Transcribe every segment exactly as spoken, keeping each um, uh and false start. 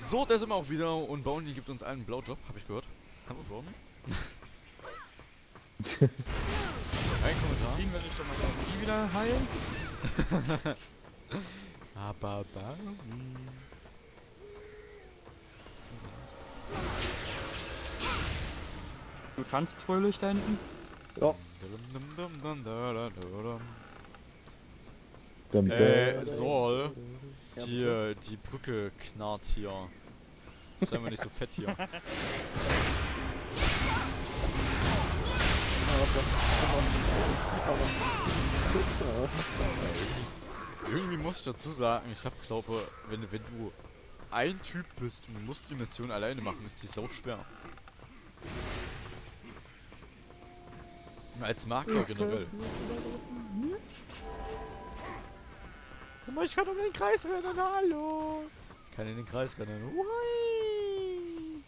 So, da sind wir auch wieder und Bounty gibt uns einen Blowjob, habe ich gehört. Hallo Bounty. Ein Kommentar. Kriegen wir nicht schon mal die wieder heilen? Aber Bounty. Du tanzt fröhlich da hinten? Ja. Äh, Sol, die, die Brücke knarrt hier. Sei mal nicht so fett hier. Irgendwie muss ich dazu sagen, ich hab glaube, wenn, wenn du ein Typ bist und du musst die Mission alleine machen, ist die sau schwer. Als Makler generell. Guck mal, ich kann um den Kreis rennen, hallo! Ich kann in den Kreis rennen. Ui.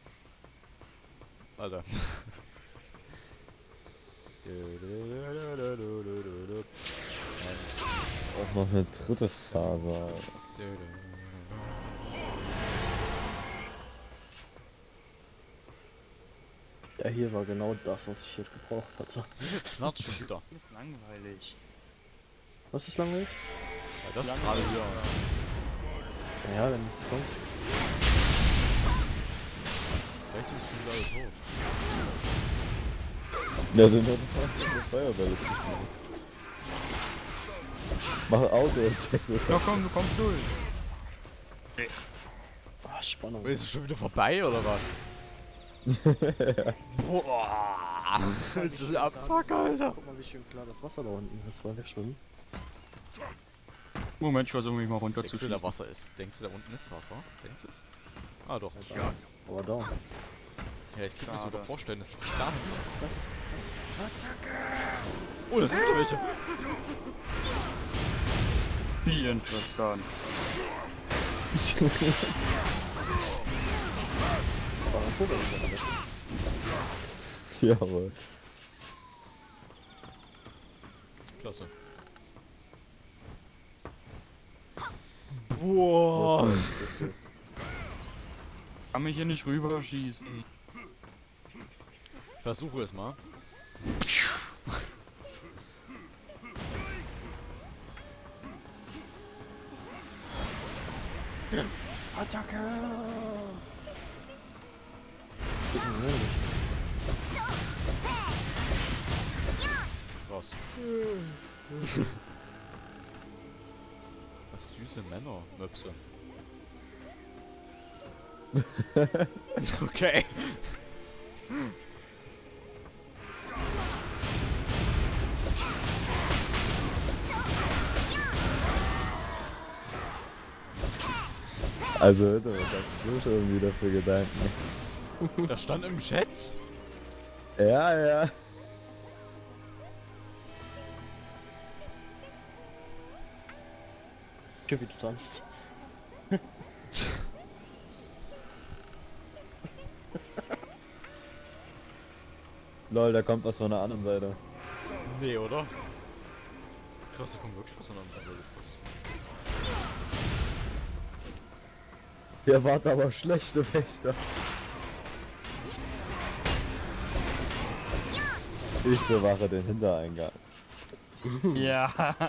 Alter. Auch noch eine dritte Phase. Ja, hier war genau das, was ich jetzt gebraucht hatte. Knarrt schon wieder. Das ist langweilig. Was ist langweilig? Ja, das ist gerade hier. Naja, wenn nichts kommt. Rechts ist schon wieder alles rot. Ja, sind doch eine Feuerbälle gespielt. Mach Auto. Ja komm, du kommst durch. Ah, Spannung. Ist es schon wieder vorbei oder was? Boah! Das ist ein Abfuck, Alter! Guck mal, wie schön klar das Wasser da unten ist. War wegschwimmen. Moment, ich versuche mich mal runter Denkst zu du, da schießen. Wasser ist? Denkst du, da unten ist Wasser? Denkst du es? Ah, doch. Ja, aber da. Ja, ich kann mir Ja, sogar das- vorstellen, dass bis dahin. Das ist. Das Oh, da sind wieder welche! Wie interessant. war ein Vogel, der das. Jawohl. Klasse. Boah! Kann mich hier nicht rüberschießen. Ich versuche es mal. Attacke! Was? Was süße Männer, Möpse. Okay. Also, Alter, was hast du schon wieder für Gedanken? Das stand im Chat? Ja, ja. Schön, wie du tanzt. Lol, da kommt was von der anderen Seite. Nee, oder? Krass, da kommt wirklich was an der Seite. Ihr wart aber schlechte Wächter. Ich bewache den Hintereingang. Ja.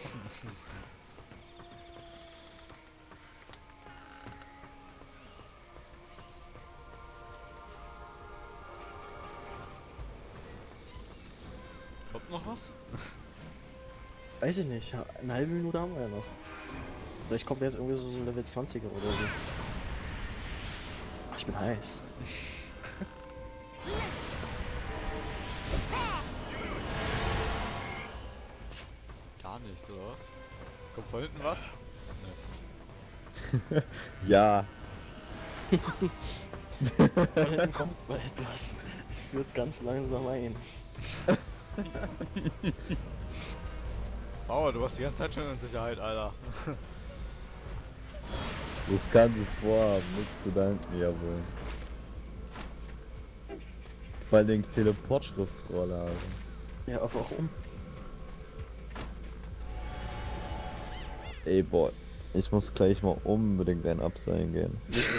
Kommt noch was? Weiß ich nicht. Ja, eine halbe Minute haben wir ja noch. Vielleicht kommt jetzt irgendwie so, so Level zwanziger oder so. Ach, ich bin heiß. Gar nichts, oder was? Kommt von hinten was? Ja. Von hinten kommt mal etwas. Es führt ganz langsam ein. Bauer, du warst die ganze Zeit schon in Sicherheit, Alter. Das kann sich vorhaben, nichts zu danken, jawohl. Vor allen Dingen Teleportschriftrolle haben. Ja, warum? Ey, boy. Ich muss gleich mal unbedingt ein Abseilen gehen.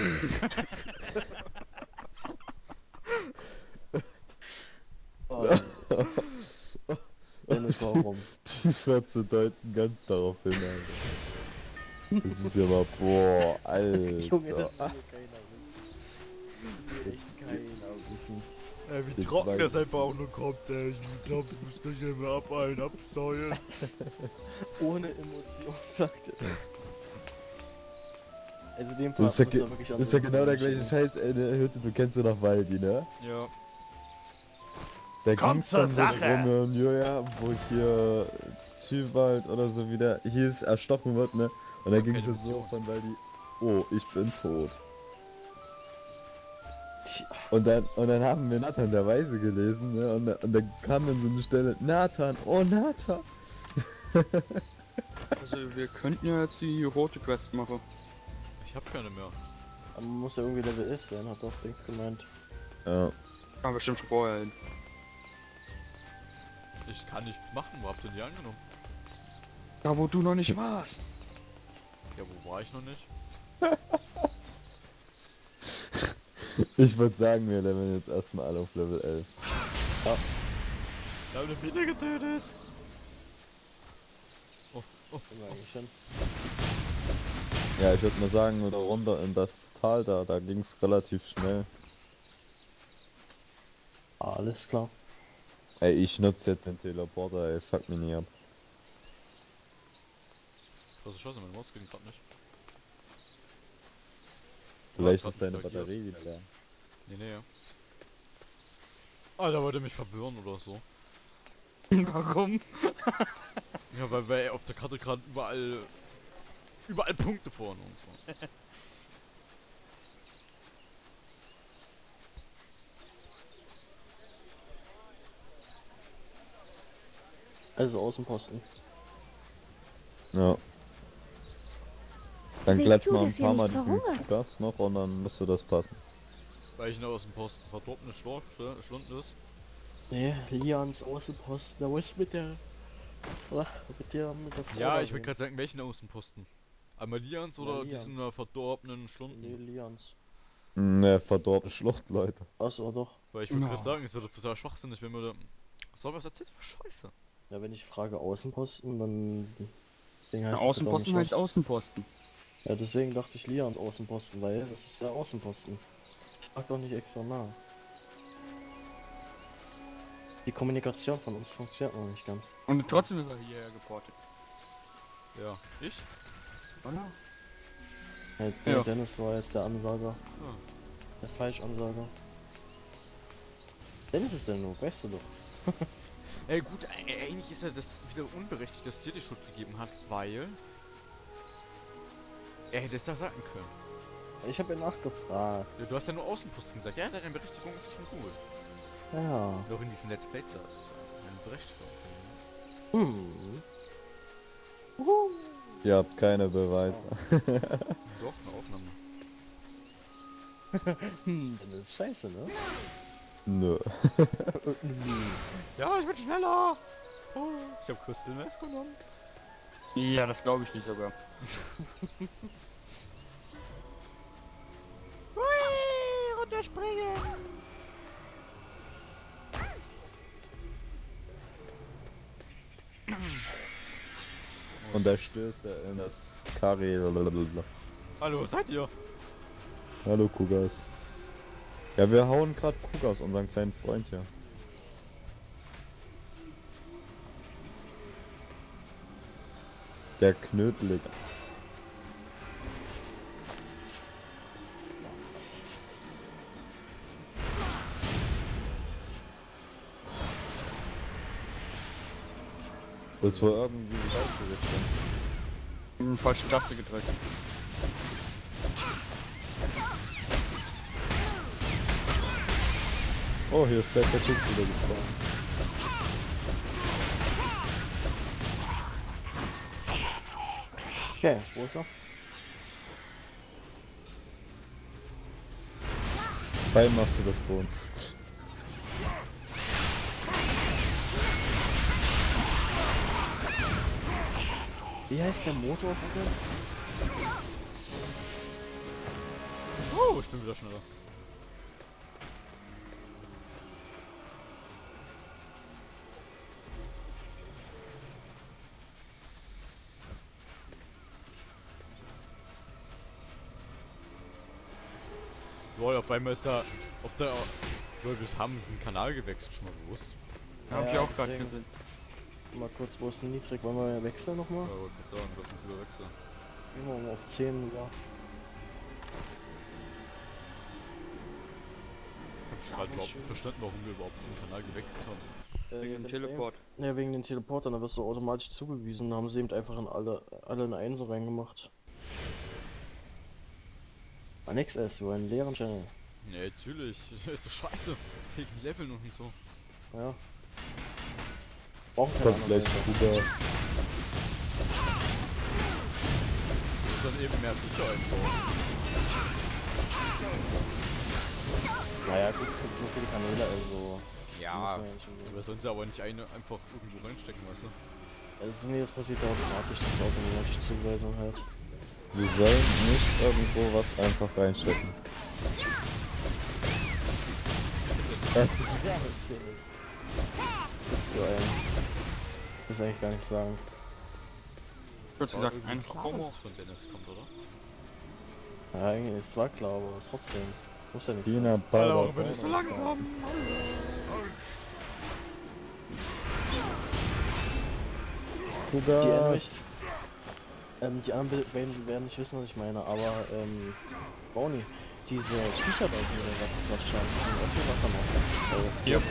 Oh. Dennis, warum? Die Fürze deuten ganz darauf hin, Alter. Das ist ja mal, boah, Alter. Junge, das will keiner wissen. Das will echt keiner wissen. Ey, wie Ich trocken weiß- das einfach auch nur kommt, ey. Ich glaube, ich muss gleich einmal ab ein, absäulen. Ohne Emotion, sagt er das. Also den Das Part ist ja, muss ge- er wirklich das ist ja an genau der schicken. gleiche Scheiß, ey, ne, Hütte, du kennst ja noch Waldi, ne? Ja. Da Komm ging's zur dann so Sache! Romeo und Julia, wo hier Tywald oder so wieder hieß, erstochen wird, ne? Und dann Ja, ging es keine so Mission. von Waldi, oh, ich bin tot. Tja, Und dann, und dann haben wir Nathan der Weise gelesen, ne? Und, da- und dann kam dann so eine Stelle, Nathan, oh Nathan! Also wir könnten ja jetzt die rote Quest machen. Ich hab keine mehr. man muss ja irgendwie Level elf sein, hat doch Dings gemeint. Ja. Haben wir bestimmt schon vorher hin. Ich kann nichts machen, wo habt ihr die angenommen? Da wo du noch nicht warst. Ja, wo war ich noch nicht? Ich würde sagen, wir leveln jetzt erstmal alle auf Level elf. Da haben wir viele getötet. Oh, oh. Sind wir eigentlich schon. Ja, ich würde mal sagen, oder runter in das Tal da, da ging es relativ schnell. Alles klar. Ey, ich nutze jetzt den Teleporter, ey, fuck mich nie ab. Was ist Scheiße, meine Maus geht grad nicht. Vielleicht Ja, ist deine grad Batterie wieder leer. Nee, nee, ja. Ah, da wollte er mich verwirren oder so. Warum? Ja, weil, weil auf der Karte gerade überall überall Punkte vor uns waren. Also Außenposten. Ja. Dann Seht glatzt zu, mal ein dass ihr paar Mal nicht diesen verhungert. Gas noch und dann müsste das passen. Weil ich noch aus dem Posten verdorbene Schlurfe, Schlunden ist. Nee, Lians Außenposten, da muss mit der... Ach, mit der, mit der Frau Ja, da ich wollte reden. gerade sagen, welchen Außenposten? Einmal Lians oder Lians. diesen äh, verdorbenen Nee, Schlunden? Lians. Ne, verdorbene Schlucht, Leute. Achso, doch. Weil ich wollte No. gerade sagen, es wäre total schwachsinnig, wenn wir da... Was soll was erzählt? Was Scheiße. Ja, wenn ich frage Außenposten, dann... Deswegen Na, heißt es Außenposten doch heißt Außenposten. nicht. Ja, deswegen dachte ich Lians Außenposten, weil das ist der Außenposten. Ich frag doch nicht extra nach. Die Kommunikation von uns funktioniert noch nicht ganz. Und trotzdem ist er hierher geportet. Ja. Ich? Oder? Ja, der Ja. Dennis war jetzt der Ansager. Ah. Der Falschansager. Dennis ist der Noob, weißt du doch. Ey, gut, äh, eigentlich ist ja das wieder unberechtigt, dass dir die Schuld gegeben hat, weil... Er hätte es ja sagen können. Ich habe ja nachgefragt. Ja, du hast ja nur Außenposten gesagt. Ja, deine Berechtigung ist schon gut. Ja. Noch in diesen Let's Plays da ist es eine Berechtigung. Hm. Ihr habt keine Beweise. Doch, eine Aufnahme. Hm, das ist scheiße, ne? Nö. Ja, ich bin schneller! Oh, ich hab Crystal Mess genommen. Ja, das glaube ich nicht sogar. Hui, runterspringen! Und da stößt er in das Kari. Hallo, wo seid ihr? Hallo Kugas. Ja, wir hauen gerade Kugas, unseren kleinen Freund hier. Der Knödelig. Das war irgendwie rausgerichtet. Hm, falsche Taste gedrückt. Oh, hier ist gleich der Typ wieder gespawnt. Okay, wo ist er? Fein machst du das Boden. Wie heißt der Motor, bitte? Oh, ich bin wieder schneller. Boah, auf einmal ist da auf der. Leute, wir haben den Kanal gewechselt, schon mal bewusst. Ja, hab ich Ja, auch gerade deswegen. gesehen. Mal kurz, wo ist denn niedrig? Wollen wir wechseln Ja, nochmal? wollte ich sagen, lass uns wieder wechseln. Gehen wir mal auf zehn, ja. Hab ich gerade überhaupt nicht verstanden, warum wir überhaupt den Kanal gewechselt haben. Äh, Wegen dem ganz Teleport. einfach- Ja, wegen den Teleportern, da wirst du automatisch zugewiesen. Da haben sie eben einfach in alle, alle eine Einser reingemacht. War nix erst, wir wollen einen leeren Channel. Ne, natürlich. Ist doch scheiße. Wegen Leveln und so. Ja. Brauchen keine Kommt andere gleich Seite. Kuga. Ist dann eben mehr Bücher einbauen. Naja, gut, es gibt so viele Kanäle, also. muss Ja. man ja nicht unbedingt- Wir sollen sie aber nicht eine einfach irgendwo reinstecken, weißt du? Also, nee, das passiert ja automatisch, das ist automatisch Zuweisung halt. Wir sollen nicht irgendwo was einfach reinstecken. Das Ja, ist. Das ist so ein. Das ist eigentlich gar nicht sagen. Kurz War gesagt, irgendwie ein klar, Promo. dass es von Dennis kommt, oder? Ja, eigentlich, es war klar, aber trotzdem. Muss ja nicht sein. China, Pada, bin ich so langsam. Die Kuga. ähnlich. Ähm, die anderen be- werden, werden nicht wissen, was ich meine, aber ähm, Brownie, diese Viecher da, die wir gerade gequatscht haben, die sind erst wie Wacker noch. Weil das Ja.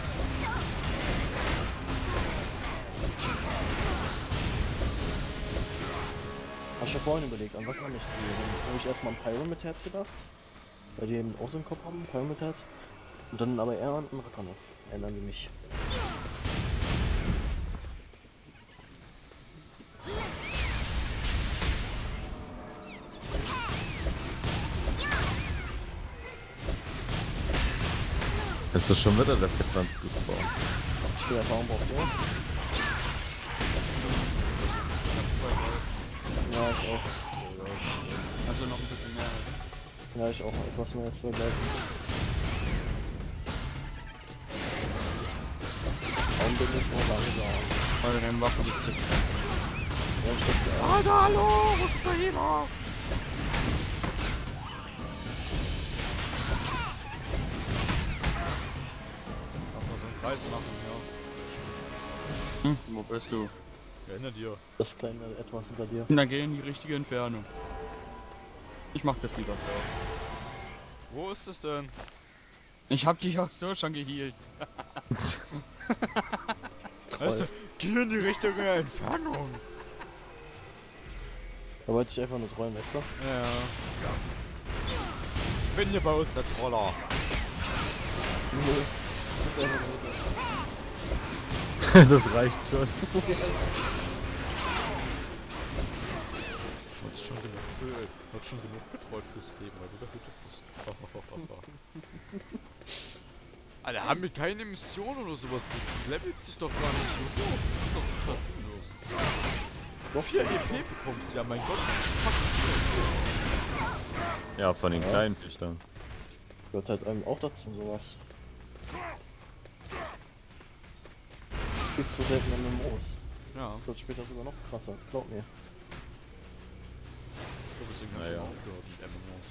Hast du vorhin überlegt, an was man nicht will? Dann habe ich erstmal an Pyramid Head gedacht, weil die eben auch so im Kopf haben, Pyramid Head. Und dann aber eher an einen Rakanov, erinnern die mich. Ist das schon wieder der Verstand gespawnt? Wie viel Erfahrung braucht ihr? Ich hab zwei Gold. Ja, ich auch. Also noch ein bisschen mehr. halt. Ja, ich auch etwas mehr als zwei bleiben. Warum bin ich nur langsam? Weil deine Waffe gibt zu fressen. Ja, ich stecke sie ein. Alter, hallo, wo ist der Hema? Lass mal so einen Kreis machen, Hm, wo bist du? ja. Erinnere dir. Das kleine etwas hinter dir. Na, geh in die richtige Entfernung. Ich mach das lieber so. Wo ist es denn? Ich hab dich auch so schon geheilt. Weißt du, geh in die Richtung der Entfernung. Da wollte ich einfach nur träumen, weißt du? Ja. Bin hier bei uns der Troller. Nö. Das ist einfach nur das. Das reicht schon. Hat schon genug, äh, hat schon genug betreut fürs Leben, weil du der Hütte bist. Alter, haben wir keine Mission oder sowas? Das levelt sich doch gar nicht. Oh, das ist doch total sinnlos. Doch, vier sag E ich schon. P bekommst du, ja mein Gott. Ja, von den Ja. kleinen Fischern. Gehört halt einem auch dazu, sowas. Spielst du selten M M Os. Ja, Das wird später sogar noch krasser, glaub mir. deswegen haben Naja. wir aufgehört mit M M Os.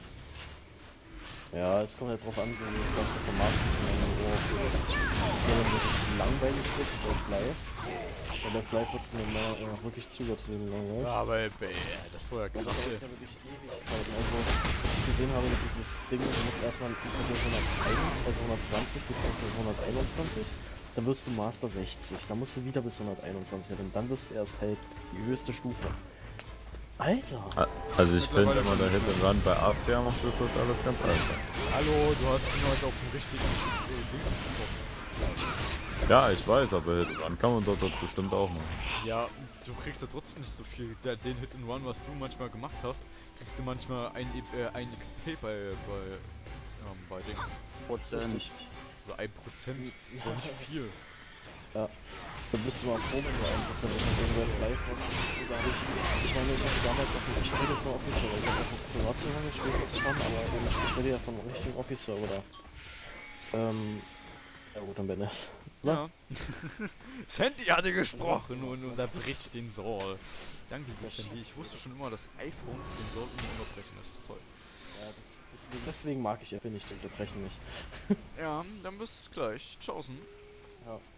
Ja, es kommt halt drauf an, wie du das ganze Format ein bisschen M M O auflöst. Das ist, wenn man wirklich langweilig wird bei Fly. Weil bei Fly wird es mir immer äh, wirklich zu übertrieben langweilig. Ja, aber ey, das war ja Das krass, dauert ey. ja wirklich Ewigkeiten. Also, was ich gesehen habe mit dieses Ding, du musst erstmal bis hunderteins, also hundertzwanzig bzw. hunderteinundzwanzig, dann wirst du Master sechzig, dann musst du wieder bis hunderteinundzwanzig werden, dann wirst du erst halt die höchste Stufe. Alter! Also ich finde Mittlerweile immer der Hit and Run bei A F K macht das das alles ganz einfach. Hallo, du hast ihn heute auf dem richtigen Ding getroffen. Ja, ich weiß, aber Hit and Run kann man dort, dort bestimmt auch machen. Ja, du kriegst ja trotzdem nicht so viel. Der, den Hit and Run, was du manchmal gemacht hast, kriegst du manchmal ein, E- äh, ein X P bei, bei, ähm, bei Dings. Prozent. Richtig. Also ein Prozent. Das war nicht viel. Ja. Dann bist du mal froh, wenn du ein Prozent hast. Also bei Flyforce bist du da nicht. Ich meine, ich habe damals auf dem, ich rede von Officer, ich habe auf dem Privatzimmer gespielt, das kann, aber ich rede ja von einem richtigen Officer, oder? Ähm. Ja gut, dann bin ich. Ja. Sandy hatte gesprochen und unterbricht den Saul. Danke, liebe Sandy. Ich wusste schon immer, dass iPhones den Saul immer unterbrechen. Das ist toll. Ja, das, deswegen, deswegen mag ich Apple nicht, unterbrechen nicht. Ja, dann bis gleich. Tschaußen. Ja.